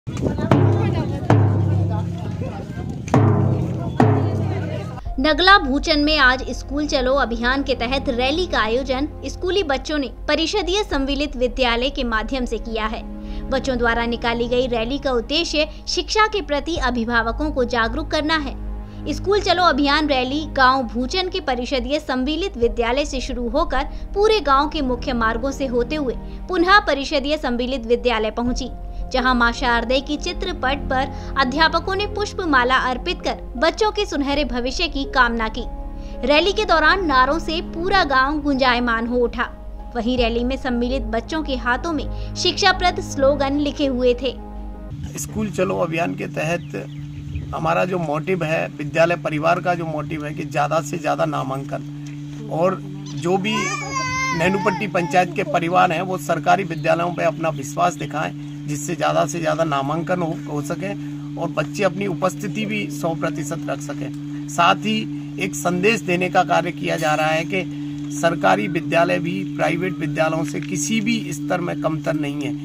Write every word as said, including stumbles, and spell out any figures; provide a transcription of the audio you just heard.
नगला भूचन में आज स्कूल चलो अभियान के तहत रैली का आयोजन स्कूली बच्चों ने परिषदीय सम्मिलित विद्यालय के माध्यम से किया है। बच्चों द्वारा निकाली गई रैली का उद्देश्य शिक्षा के प्रति अभिभावकों को जागरूक करना है। स्कूल चलो अभियान रैली गांव भूचन के परिषदीय सम्मिलित विद्यालय से शुरू होकर पूरे गांव के मुख्य मार्गों से होते हुए पुनः परिषदीय सम्मिलित विद्यालय पहुंची, जहां मां शारदे की चित्रपट पर अध्यापकों ने पुष्प माला अर्पित कर बच्चों के सुनहरे भविष्य की कामना की। रैली के दौरान नारों से पूरा गांव गुंजायमान हो उठा। वहीं रैली में सम्मिलित बच्चों के हाथों में शिक्षाप्रद स्लोगन लिखे हुए थे। स्कूल चलो अभियान के तहत हमारा जो मोटिव है, विद्यालय परिवार का जो मोटिव है कि ज़्यादा से ज़्यादा नामांकन, और जो भी नैनूपट्टी पंचायत के परिवार हैं वो सरकारी विद्यालयों पे अपना विश्वास दिखाएं, जिससे ज़्यादा से ज़्यादा नामांकन हो, हो सके और बच्चे अपनी उपस्थिति भी सौ प्रतिशत रख सकें। साथ ही एक संदेश देने का कार्य किया जा रहा है कि सरकारी विद्यालय भी प्राइवेट विद्यालयों से किसी भी स्तर में कमतर नहीं है।